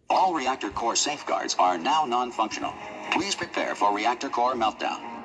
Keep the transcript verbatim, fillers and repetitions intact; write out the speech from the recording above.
All reactor core safeguards are now non-functional. Please prepare for reactor core meltdown.